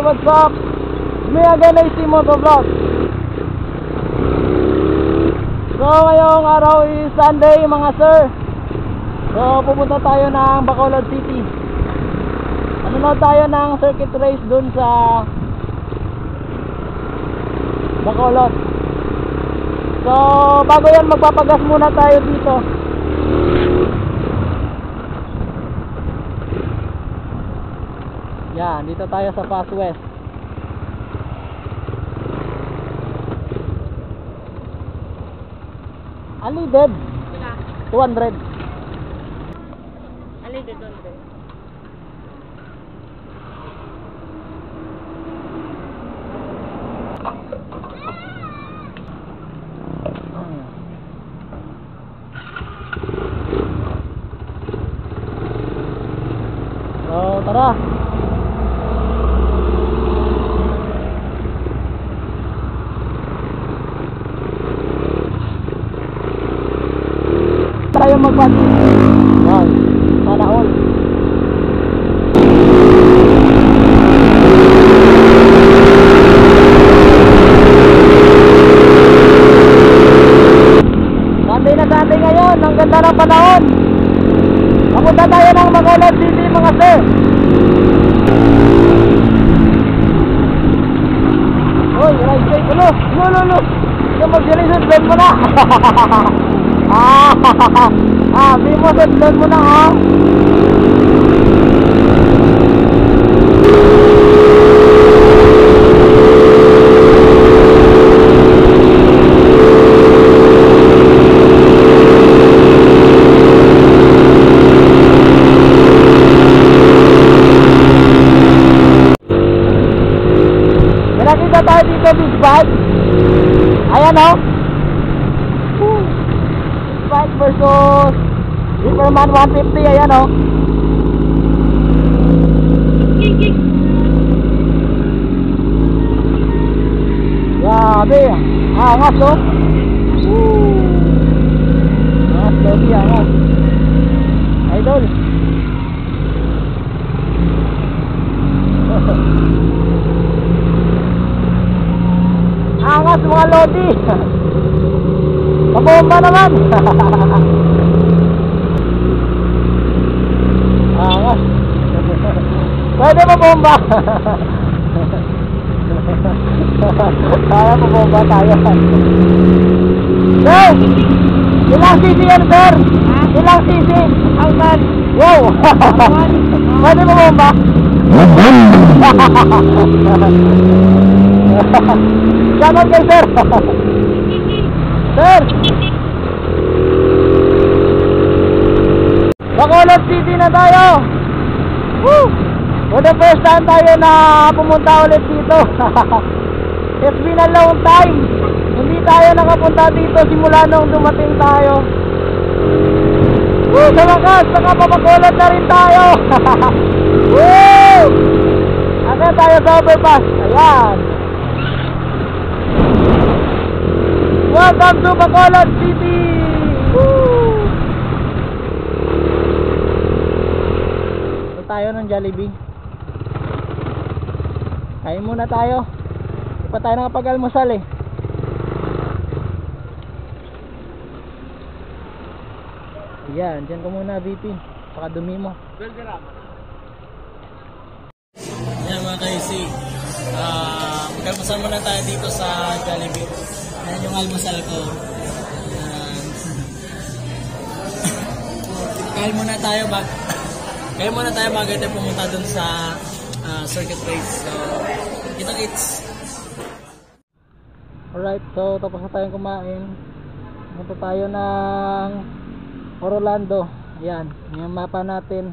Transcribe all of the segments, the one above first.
what's up? Me again ay si Motovlog. So ngayong araw is Sunday mga sir. So pupunta tayo ng Bacolod City. Nanonood tayo ng circuit race dun sa Bacolod. So bago yan magpapagas muna tayo dito. Yan, dito tayo sa Fast West. Unleaded 200. Unleaded 200. So tara. Tayo magpati. Yan, sana all. Sunday na Sunday ngayon, ang ganda ng panahon. Papunta tayo ng Bacolod City mga sir. Uy, right side ko lo. Lo. Yung mag-reason blend mo na. Di mo sundan mo na ha. Nakita tayo dito big bike. Ayan o. Bike versus Superman 150. Ayan o. Grabe. Angas o. Angas baby, angas. Idol. Angas mga lodi. Pabomba naman. Angas. Pwede pabomba. Kaya pabomba tayo. Sir, ilang cc yan sir? Ilang cc? Wow. Pwede pabomba. Shoutout kay sir. Sir, Bacolod City na tayo. Woo! For the first time tayo na pumunta ulit dito. It's been a long time. Hindi tayo nakapunta dito simula nung dumating tayo. Woo! Sa wakas, nakapabacolod na rin tayo. Woo! Ano tayo sa overpass? Ayan. Welcome to Bacolod City! Woo! So tayo ng Jollibee. Kain muna tayo. Di pa tayo nakapag-almusal eh. Yan, dyan ka muna VP. Baka dumi mo. Yan mga kaisi. Mag-almusal muna tayo dito sa Jollibee. Ayan yung almusal ko. Kain muna tayo bago tayo pumunta dun sa circuit race. So, kita-kits. Alright, so tapos na tayong kumain. Punta tayo ng Orlando. Ayan, yung mapa natin.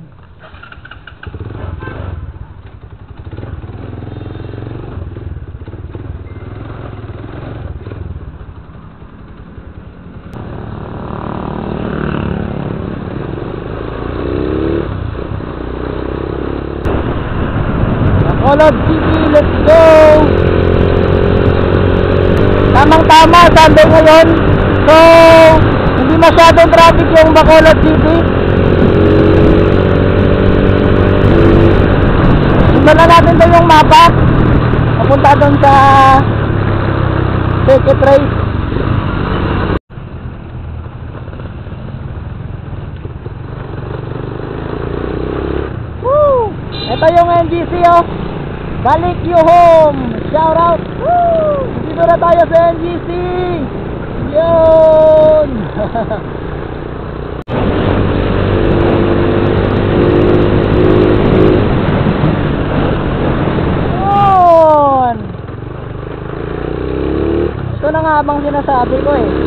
Bacolod City, let's go! Tamang-tama, Sunday ngayon. So, hindi masyadong traffic yung Bacolod City. Tignan na natin daw yung mapa. papunta doon sa circuit race. Woo! Ito yung NGC oh. Balik you home. Shout out. Woo! Dito na tayo sa NGC. Yun. Yun. Ito na nga bang sinasabi ko eh.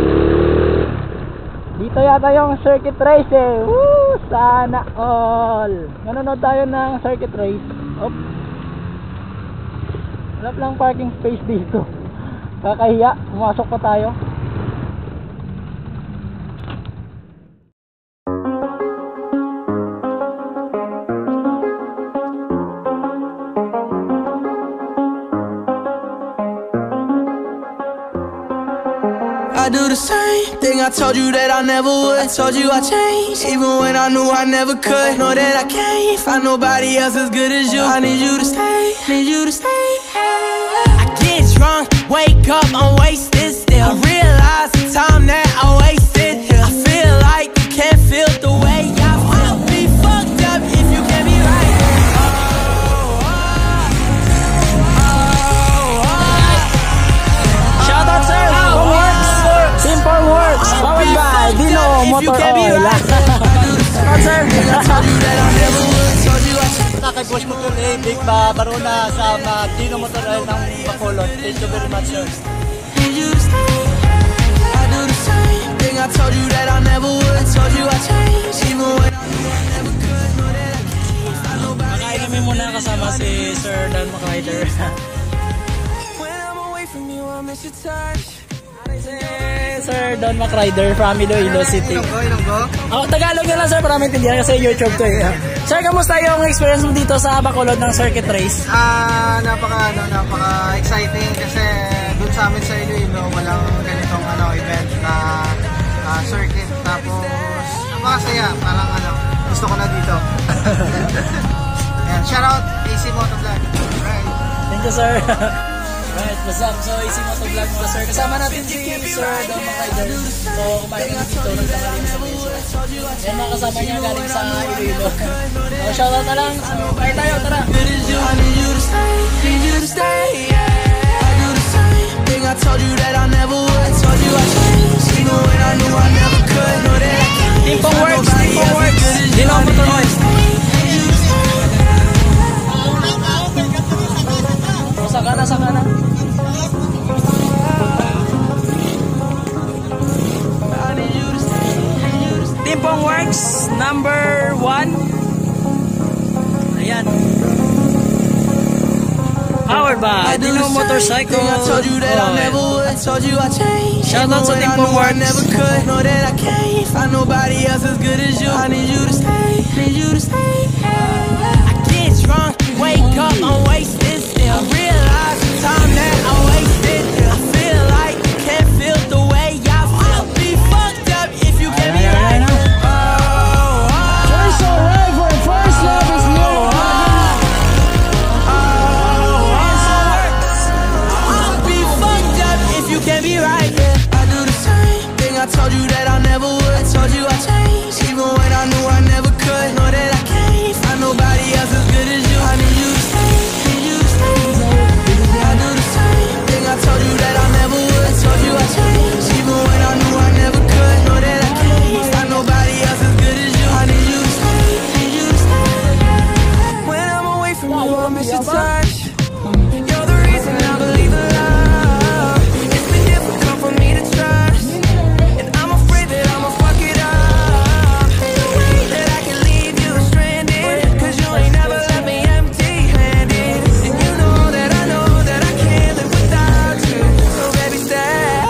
Dito yata yung circuit race eh. Woo! Sana all. Nanonood tayo ng circuit race. Op. Wala lang parking space dito. Kakahiya. Pumasok pa tayo. I do the same thing I told you that I never would. I told you I changed, even when I knew I never could. Know that I can't find nobody else as good as you. I need you to stay, need you to stay. I get drunk, wake up, I'm wasted still. I realize the time that I wasted here. I feel like you can't feel the way I feel. Be fucked up if you can't be right. Shout out sir. Simple Works, powered by Dino Motor Oil. Sir, kay Boss Motor Big Barona sa Dino Motor Oil ng Bacolod. Thank you very much, sir. I do the same thing I told you that I never would. Told you I changed, even when I knew I never could. Know that I can't find nobody. Nakainamin muna kasama si Sir Dan McRider. When I'm away from you, I miss your touch. Sir Don McRider from Iloilo City. Ilonggo? Tagalog na lang sir para maintindihan kasi YouTube to eh. Sir, kamusta yung experience mo dito sa Bacolod ng circuit race? Napaka-exciting kasi dun sa amin sa Iloilo walang ganitong event na circuit, tapos napakasaya, parang gusto ko na dito. Yan, shout out AC Motovlog. Right. Thank you sir. Right, what's up? So, AC Motovlog mga sir. Kasama natin si Sir Don McRider. So, kumain na dito ng tangaling sa Malaysia. Yan mga kasama niya galing sa Iloilo. So, shoutout na lang. So, bye tayo, tara! I need you to stay, need you to stay. I do the same thing I told you that I never would. Told you I changed, even when I knew I never could. Know that I can't. Timpong Works, Timpong Works. Dino Motor Oil. Sakana. Timpong Works, number 1. Ayan. Powered by Dino Motorcycle. I told you that I never would. Told you I changed. Shout out to Timpong Works. Never could. Know that I can't find nobody else as good as you. I need you to stay. Need you to stay. I get drunk, wake up, I'm wasted still. I realize the time that I wasted. I feel like you can't feel the way I feel. Be fucked up if you can't be right. First alright for first love is new. Be fucked up if you can't be right. I do the same thing I told you that I never would. Told you I changed, even when I knew I never could. Know that I can't find nobody else as good as you. I need you to stay, need you to stay. I do the same thing I told you that I never would. Told you I changed, even when I knew I never could. Know that I can't find nobody else as good as you. I need you to stay, need you to stay. When I'm away from you, I miss your touch. You're the reason I believe in love. It's been difficult for me to trust, and I'm afraid that I'ma fuck it up. Ain't no way that I can leave you stranded, 'cause you ain't never left me empty-handed. And you know that I can't live without you. So baby, stay.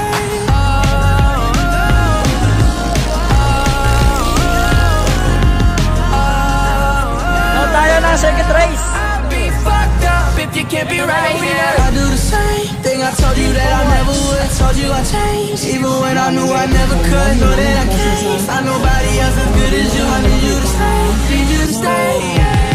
Now tayo na circuit race. Be fucked up if you can't be right here. I do the same thing I told you that I never would. Told you I changed, even when I knew I never could. Know that I can't find nobody else as good as you. I need you to stay, need you to stay.